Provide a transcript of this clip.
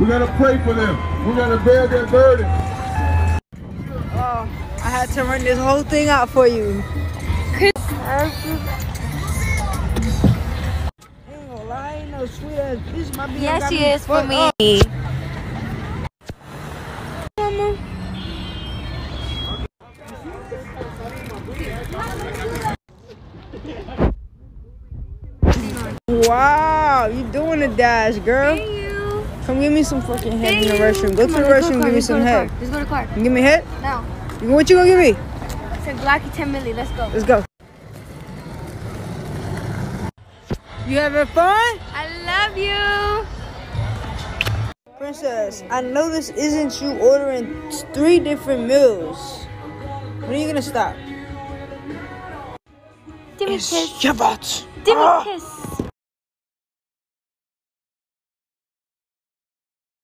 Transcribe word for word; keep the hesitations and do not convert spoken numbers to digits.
We gotta pray for them. We gotta bear their burden. Oh, I had to run this whole thing out for you. I ain't gonna lie, I ain't no sweet ass bitch. My bitch Yes, got she me is for fucked me. up. Mama. Wow, you doing the dash, girl. Thank you. Come give me some fucking head Thank in the you. restroom. Go Come to on, the let's go restroom and to give me car, some let's go to head. car. Let's go to car. You give me head? No. What you gonna give me? It's a Glocky ten milli. Let's go. Let's go. You having fun? I love you. Princess, I know this isn't you ordering three different meals. When are you gonna stop? Give me a It's kiss. your butt. Give me Ah. a kiss.